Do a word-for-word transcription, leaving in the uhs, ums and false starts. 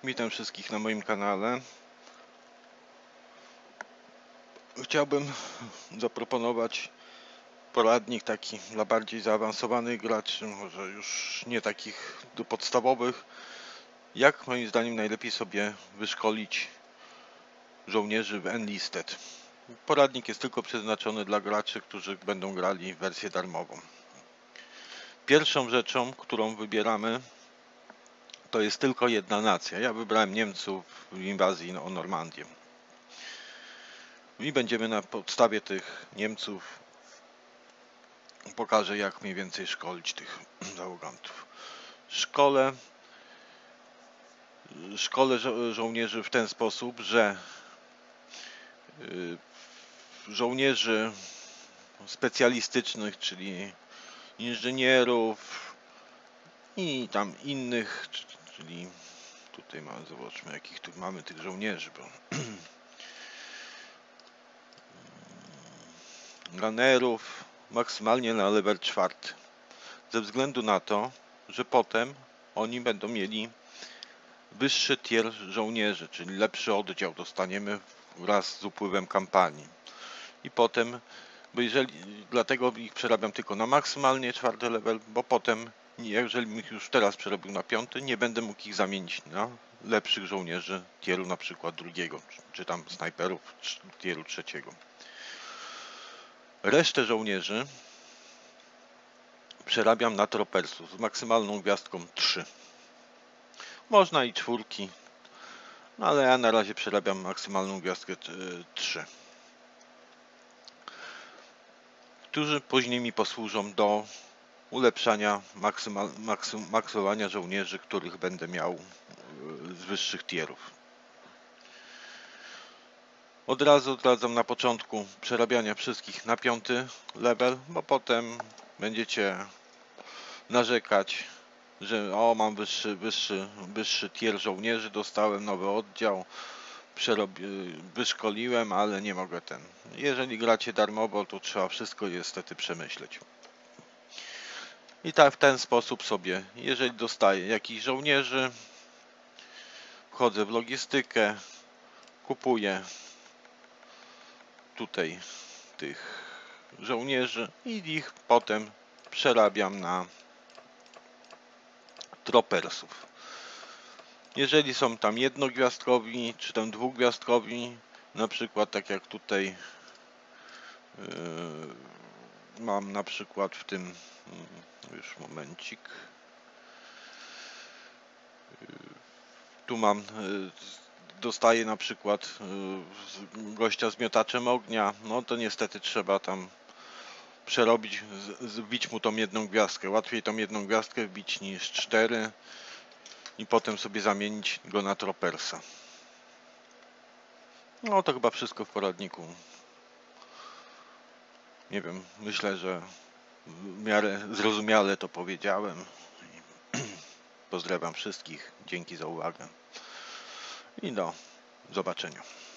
Witam wszystkich na moim kanale. Chciałbym zaproponować poradnik taki dla bardziej zaawansowanych graczy, może już nie takich do podstawowych. Jak moim zdaniem najlepiej sobie wyszkolić żołnierzy w Enlisted. Poradnik jest tylko przeznaczony dla graczy, którzy będą grali w wersję darmową. Pierwszą rzeczą, którą wybieramy, to jest tylko jedna nacja. Ja wybrałem Niemców w inwazji o Normandię. I będziemy na podstawie tych Niemców pokażę, jak mniej więcej szkolić tych załogantów. Szkole, szkole żo żołnierzy w ten sposób, że żołnierzy specjalistycznych, czyli inżynierów i tam innych, czyli tutaj mamy, zobaczmy, jakich tu mamy tych żołnierzy, bo gunnerów maksymalnie na level czwarty, ze względu na to, że potem oni będą mieli wyższy tier żołnierzy, czyli lepszy oddział dostaniemy wraz z upływem kampanii. I potem, bo jeżeli, dlatego ich przerabiam tylko na maksymalnie czwarty level, bo potem, jeżeli ich już teraz przerobił na piąty, nie będę mógł ich zamienić na lepszych żołnierzy tieru na przykład drugiego, czy tam snajperów tieru trzeciego. Resztę żołnierzy przerabiam na tropersów z maksymalną gwiazdką trzy. Można i czwórki, no ale ja na razie przerabiam maksymalną gwiazdkę trzy. Którzy później mi posłużą do ulepszania, maksymal, maksym, maksowania żołnierzy, których będę miał z wyższych tierów. Od razu odradzam na początku przerabiania wszystkich na piąty level, bo potem będziecie narzekać, że o, mam wyższy, wyższy, wyższy tier żołnierzy, dostałem nowy oddział, przerobi, wyszkoliłem, ale nie mogę ten. Jeżeli gracie darmowo, to trzeba wszystko niestety przemyśleć. I tak w ten sposób sobie, jeżeli dostaję jakichś żołnierzy, wchodzę w logistykę, kupuję tutaj tych żołnierzy i ich potem przerabiam na tropersów. Jeżeli są tam jednogwiazdkowi, czy tam dwugwiazdkowi, na przykład tak jak tutaj yy, mam na przykład w tym, już momencik, yy, tu mam, yy, dostaję na przykład yy, gościa z miotaczem ognia, no to niestety trzeba tam przerobić, wbić mu tą jedną gwiazdkę. Łatwiej tą jedną gwiazdkę wbić niż cztery i potem sobie zamienić go na tropersa. No to chyba wszystko w poradniku. Nie wiem, myślę, że w miarę zrozumiale to powiedziałem. Pozdrawiam wszystkich, dzięki za uwagę i do zobaczenia.